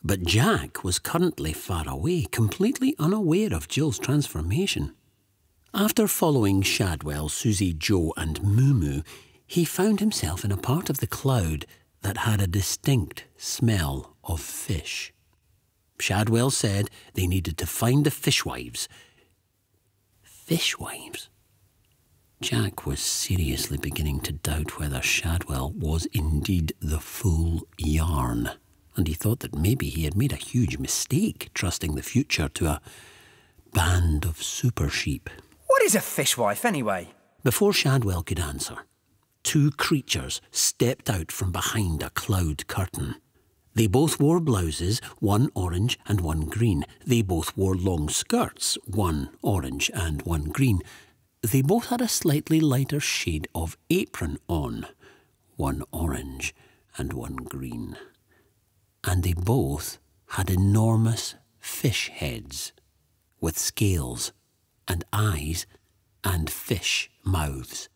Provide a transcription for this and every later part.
But Jack was currently far away, completely unaware of Jill's transformation. After following Shadwell, Susie, Joe and Moo Moo, he found himself in a part of the cloud that had a distinct smell of fish. Shadwell said they needed to find the fishwives. Fishwives? Jack was seriously beginning to doubt whether Shadwell was indeed the full yarn, and he thought that maybe he had made a huge mistake trusting the future to a band of super sheep. What is a fishwife, anyway? Before Shadwell could answer, two creatures stepped out from behind a cloud curtain. They both wore blouses, one orange and one green. They both wore long skirts, one orange and one green. They both had a slightly lighter shade of apron on, one orange and one green. And they both had enormous fish heads with scales and eyes and fish mouths.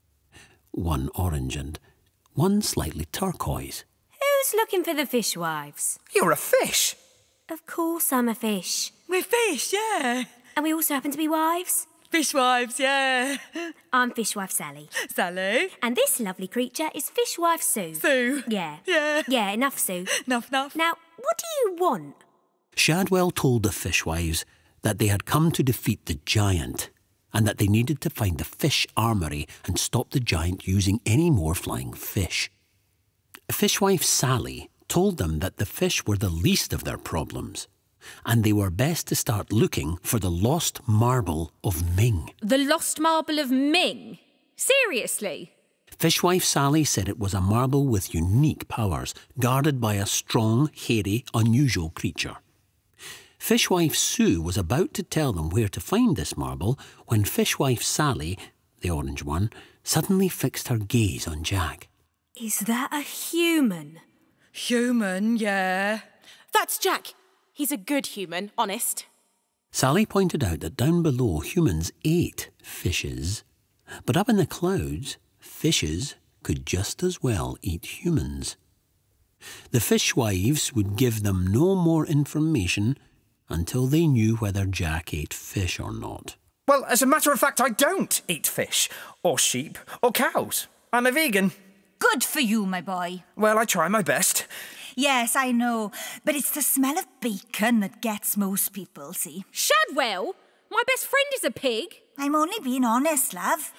One orange and one slightly turquoise. Who's looking for the fishwives? You're a fish. Of course I'm a fish. We're fish, yeah. And we also happen to be wives. Fishwives, yeah. I'm Fishwife Sally. Sally. And this lovely creature is Fishwife Sue. Sue. Yeah. Yeah. Yeah, enough, Sue. Enough. Now, what do you want? Shadwell told the fishwives that they had come to defeat the giant and that they needed to find the fish armoury and stop the giant using any more flying fish. Fishwife Sally told them that the fish were the least of their problems, and they were best to start looking for the lost marble of Ming. The lost marble of Ming? Seriously? Fishwife Sally said it was a marble with unique powers, guarded by a strong, hairy, unusual creature. Fishwife Sue was about to tell them where to find this marble when Fishwife Sally, the orange one, suddenly fixed her gaze on Jack. Is that a human? Human, yeah. That's Jack. He's a good human, honest. Sally pointed out that down below humans ate fishes, but up in the clouds, fishes could just as well eat humans. The fishwives would give them no more information until they knew whether Jack ate fish or not. Well, as a matter of fact, I don't eat fish, or sheep, or cows. I'm a vegan. Good for you, my boy. Well, I try my best. Yes, I know, but it's the smell of bacon that gets most people, see? Shadwell? My best friend is a pig. I'm only being honest, love.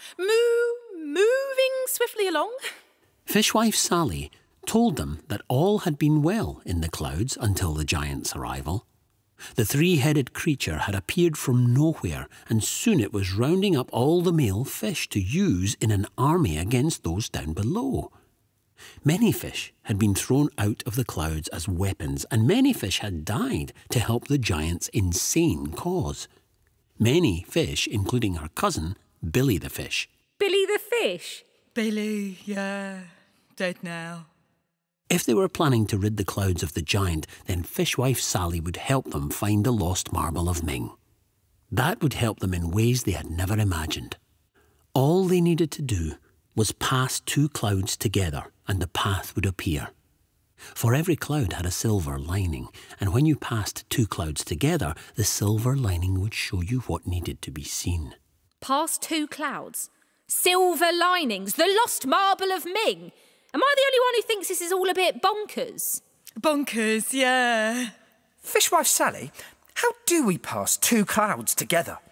Moving swiftly along. Fishwife Sally told them that all had been well in the clouds until the giant's arrival. The three-headed creature had appeared from nowhere, and soon it was rounding up all the male fish to use in an army against those down below. Many fish had been thrown out of the clouds as weapons, and many fish had died to help the giant's insane cause. Many fish, including her cousin, Billy the fish. Billy the fish? Billy, yeah. Dead now. If they were planning to rid the clouds of the giant, then Fishwife Sally would help them find the lost marble of Ming. That would help them in ways they had never imagined. All they needed to do was pass two clouds together and the path would appear. For every cloud had a silver lining, and when you passed two clouds together, the silver lining would show you what needed to be seen. Past two clouds? Silver linings? The lost marble of Ming? Am I the only one who thinks this is all a bit bonkers? Bonkers, yeah. Fishwife Sally, how do we pass two clouds together?